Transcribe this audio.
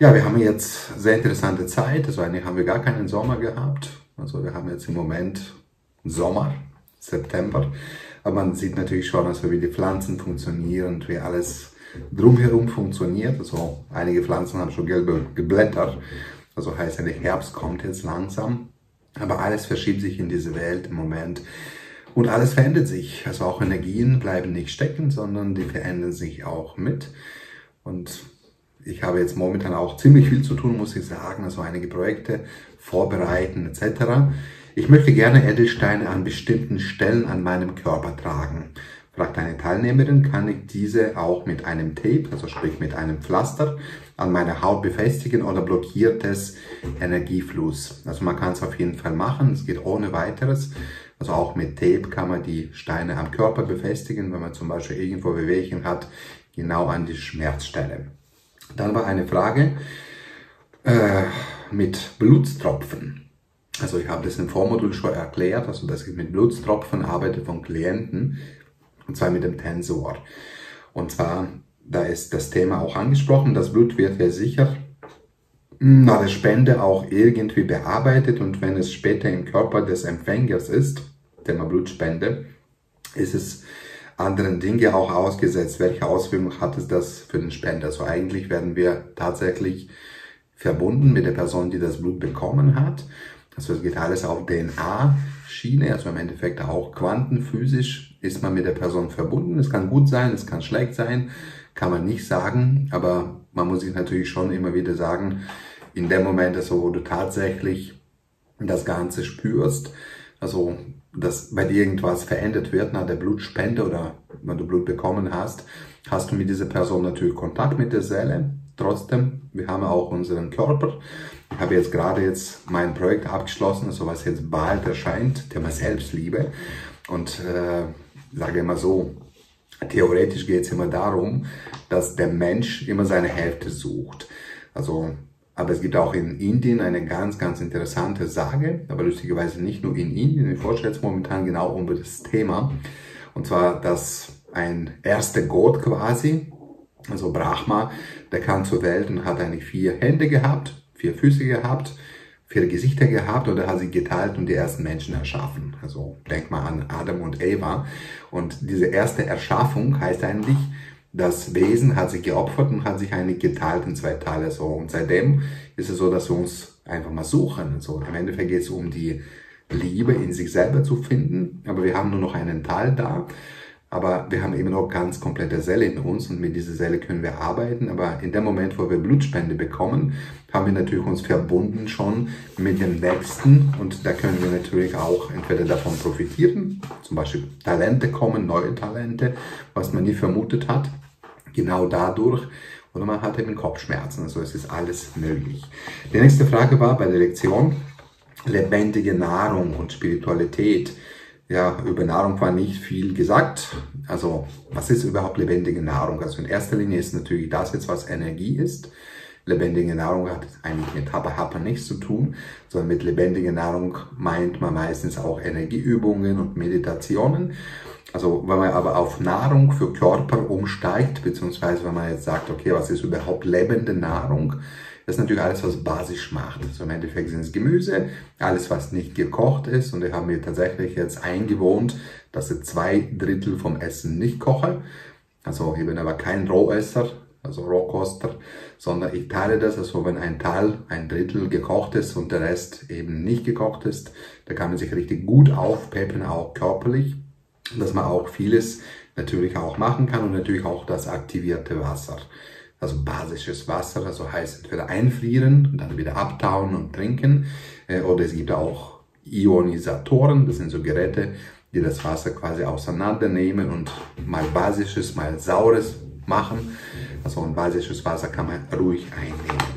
Ja, wir haben jetzt sehr interessante Zeit. Also eigentlich haben wir gar keinen Sommer gehabt. Also wir haben jetzt im Moment Sommer, September. Aber man sieht natürlich schon, also wie die Pflanzen funktionieren und wie alles drumherum funktioniert. Also einige Pflanzen haben schon gelbe Blätter. Also heißt eigentlich, Herbst kommt jetzt langsam. Aber alles verschiebt sich in diese Welt im Moment. Und alles verändert sich. Also auch Energien bleiben nicht stecken, sondern die verändern sich auch mit. Und ich habe jetzt momentan auch ziemlich viel zu tun, muss ich sagen. Also einige Projekte vorbereiten etc. Ich möchte gerne Edelsteine an bestimmten Stellen an meinem Körper tragen. Fragt eine Teilnehmerin, kann ich diese auch mit einem Tape, also sprich mit einem Pflaster, an meiner Haut befestigen oder blockiert es Energiefluss? Also man kann es auf jeden Fall machen, es geht ohne weiteres. Also auch mit Tape kann man die Steine am Körper befestigen, wenn man zum Beispiel irgendwo Wehwehchen hat, genau an die Schmerzstelle. Dann war eine Frage mit Blutstropfen. Also ich habe das im Vormodul schon erklärt, also dass ich mit Blutstropfen arbeite von Klienten, und zwar mit dem Tensor. Und zwar, da ist das Thema auch angesprochen, das Blut wird ja sicher nach der Spende auch irgendwie bearbeitet und wenn es später im Körper des Empfängers ist, Thema Blutspende, ist es anderen Dinge auch ausgesetzt. Welche Auswirkungen hat es das für den Spender? Also eigentlich werden wir tatsächlich verbunden mit der Person, die das Blut bekommen hat. Also es geht alles auf DNA-Schiene, also im Endeffekt auch quantenphysisch ist man mit der Person verbunden. Es kann gut sein, es kann schlecht sein, kann man nicht sagen, aber man muss sich natürlich schon immer wieder sagen, in dem Moment, also wo du tatsächlich das Ganze spürst, also dass bei dir irgendwas verändert wird nach der Blutspende oder wenn du Blut bekommen hast, hast du mit dieser Person natürlich Kontakt mit der Seele. Trotzdem, wir haben auch unseren Körper. Ich habe jetzt gerade mein Projekt abgeschlossen, also was jetzt bald erscheint, Thema Selbstliebe. Und sage immer so, theoretisch geht es immer darum, dass der Mensch immer seine Hälfte sucht. Also, aber es gibt auch in Indien eine ganz, ganz interessante Sage, aber lustigerweise nicht nur in Indien, ich forsche jetzt momentan genau über das Thema. Und zwar, dass ein erster Gott quasi, also Brahma, der kam zur Welt und hat eigentlich 4 Hände gehabt, 4 Füße gehabt, 4 Gesichter gehabt und er hat sie geteilt und die ersten Menschen erschaffen. Also denk mal an Adam und Eva. Und diese erste Erschaffung heißt eigentlich, das Wesen hat sich geopfert und hat sich eigentlich geteilt in 2 Teile. So. Und seitdem ist es so, dass wir uns einfach mal suchen. So, im Endeffekt geht es um die Liebe in sich selber zu finden, aber wir haben nur noch einen Teil da. Aber wir haben eben noch ganz komplette Seele in uns und mit dieser Seele können wir arbeiten. Aber in dem Moment, wo wir Blutspende bekommen, haben wir natürlich uns verbunden schon mit dem Nächsten. Und da können wir natürlich auch entweder davon profitieren, zum Beispiel Talente kommen, neue Talente, was man nie vermutet hat, genau dadurch. Oder man hat eben Kopfschmerzen, also es ist alles möglich. Die nächste Frage war bei der Lektion lebendige Nahrung und Spiritualität. Ja, über Nahrung war nicht viel gesagt. Also, was ist überhaupt lebendige Nahrung? Also in erster Linie ist natürlich das jetzt, was Energie ist. Lebendige Nahrung hat eigentlich mit Happa nichts zu tun, sondern mit lebendiger Nahrung meint man meistens auch Energieübungen und Meditationen. Also wenn man aber auf Nahrung für Körper umsteigt, beziehungsweise wenn man jetzt sagt, okay, was ist überhaupt lebende Nahrung? Das ist natürlich alles, was basisch macht. Also im Endeffekt sind es Gemüse, alles, was nicht gekocht ist. Und ich habe mir tatsächlich jetzt eingewohnt, dass ich 2/3 vom Essen nicht koche. Also ich bin aber kein Rohesser, also Rohkoster, sondern ich teile das. Also wenn ein Teil, 1/3 gekocht ist und der Rest eben nicht gekocht ist, da kann man sich richtig gut aufpeppen, auch körperlich. Dass man auch vieles natürlich auch machen kann und natürlich auch das aktivierte Wasser. Also basisches Wasser, also heißt entweder einfrieren und dann wieder abtauen und trinken. Oder es gibt auch Ionisatoren, das sind so Geräte, die das Wasser quasi auseinandernehmen und mal basisches, mal saures machen. Also ein basisches Wasser kann man ruhig einnehmen.